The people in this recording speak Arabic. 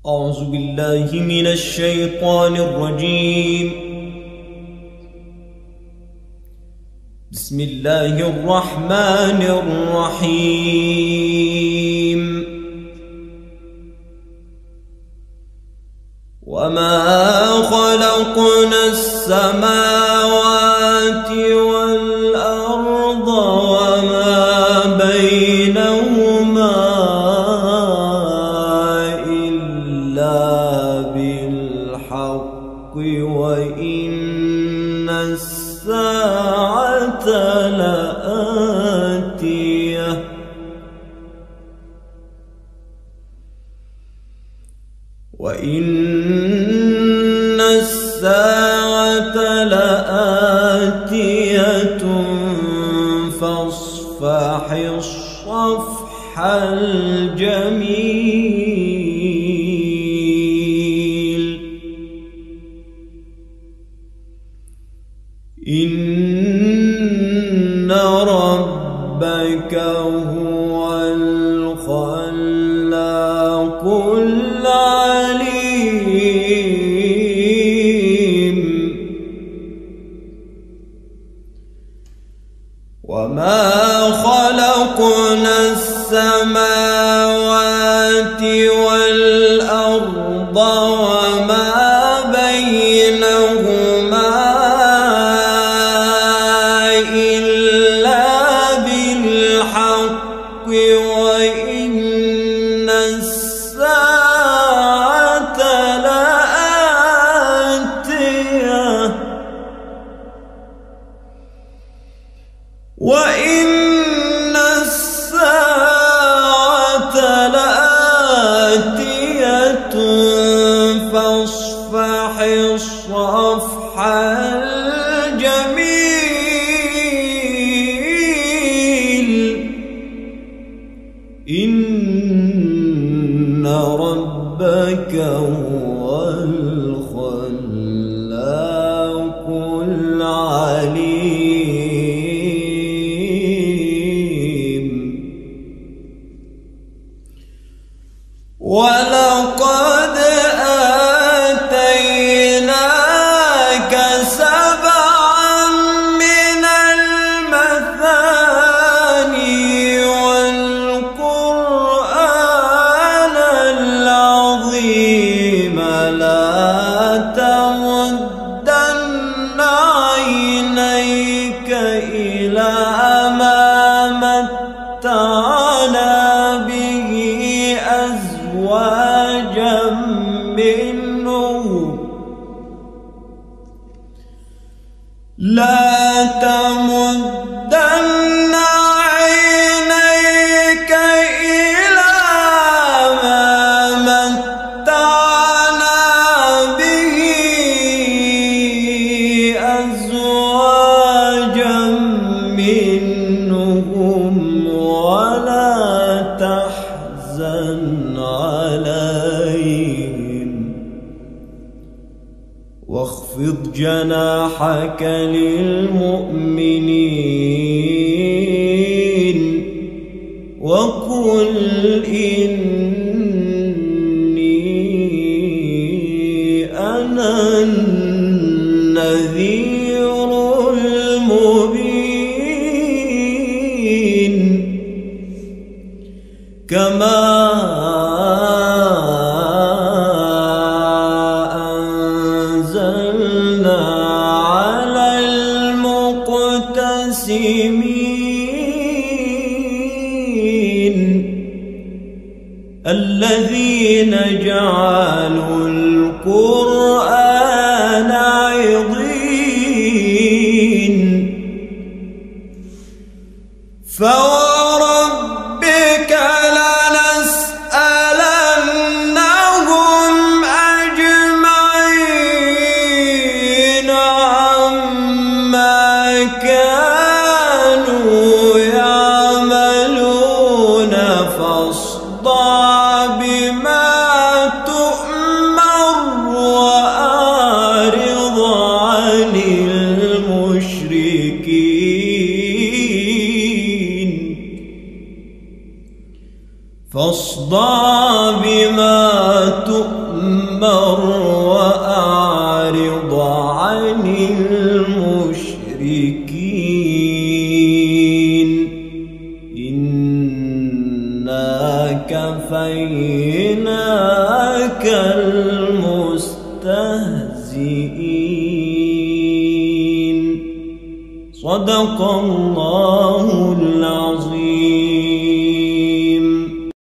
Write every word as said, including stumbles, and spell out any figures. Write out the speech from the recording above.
أعوذ بالله من الشيطان الرجيم. بسم الله الرحمن الرحيم. وما خلقنا السماوات والأرض وما بينهما بالحق وإن الساعة لآتية وإن الساعة لآتية فاصفح الصفح الجميل. إن ربك هو الخلاق العليم. وما خلقنا السماوات والأرض وما بينهما وإن الساعة لآتية وإن الساعة لآتية فاصفح الصفح الجميل. إن ربك هو الخلاق العليم. ولقد آتيناك سبعا من المثاني والقرآن العظيم. لا تمدن عينيك إلى ما متعنا به أزواجا منهم لا تمدن عينيك إلى ما متعنا به أزواجا منهم ولا تحزن عليهم واخفض جناحك للمؤمنين وقل إني أنا النذير المبين. كما أنزلنا على المقتسمين الذين جعلوا القرآن عضين. فوربك لنسألنهم أجمعين عما كانوا يعملون فاصدع بما تؤمر وأعرض تؤمر وأعرض عن المشركين إنا كفيناك المستهزئين. صدق الله العظيم.